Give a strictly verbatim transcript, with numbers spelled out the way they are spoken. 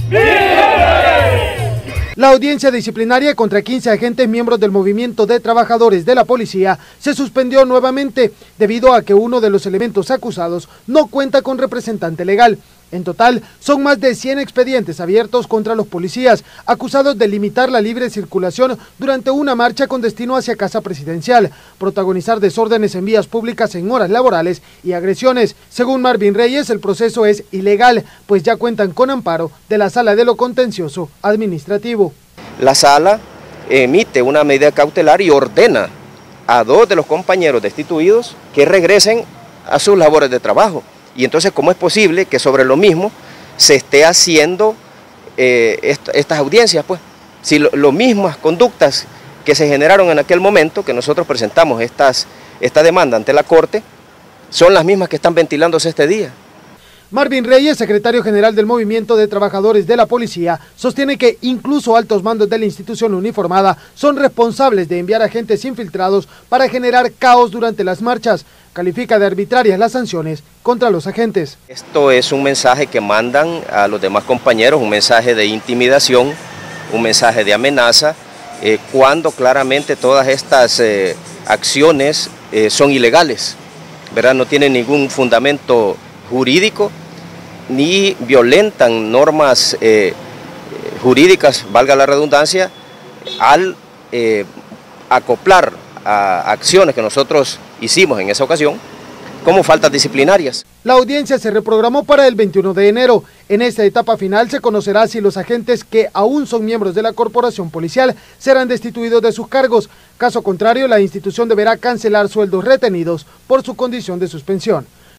La audiencia disciplinaria contra quince agentes miembros del movimiento de trabajadores de la policía se suspendió nuevamente debido a que uno de los elementos acusados no cuenta con representante legal. En total, son más de cien expedientes abiertos contra los policías, acusados de limitar la libre circulación durante una marcha con destino hacia Casa Presidencial, protagonizar desórdenes en vías públicas en horas laborales y agresiones. Según Marvin Reyes, el proceso es ilegal, pues ya cuentan con amparo de la Sala de lo Contencioso Administrativo. La Sala emite una medida cautelar y ordena a dos de los compañeros destituidos que regresen a sus labores de trabajo. Y entonces, ¿cómo es posible que sobre lo mismo se esté haciendo eh, est estas audiencias? Pues, si lo, lo mismas conductas que se generaron en aquel momento, que nosotros presentamos estas, esta demanda ante la Corte, son las mismas que están ventilándose este día. Marvin Reyes, secretario general del Movimiento de Trabajadores de la Policía, sostiene que incluso altos mandos de la institución uniformada son responsables de enviar agentes infiltrados para generar caos durante las marchas. Califica de arbitrarias las sanciones contra los agentes. Esto es un mensaje que mandan a los demás compañeros, un mensaje de intimidación, un mensaje de amenaza, eh, cuando claramente todas estas eh, acciones eh, son ilegales, ¿verdad? No tienen ningún fundamento jurídico ni violentan normas eh, jurídicas, valga la redundancia, al eh, acoplar a acciones que nosotros hicimos en esa ocasión como faltas disciplinarias. La audiencia se reprogramó para el veintiuno de enero. En esta etapa final se conocerá si los agentes que aún son miembros de la corporación policial serán destituidos de sus cargos. Caso contrario, la institución deberá cancelar sueldos retenidos por su condición de suspensión.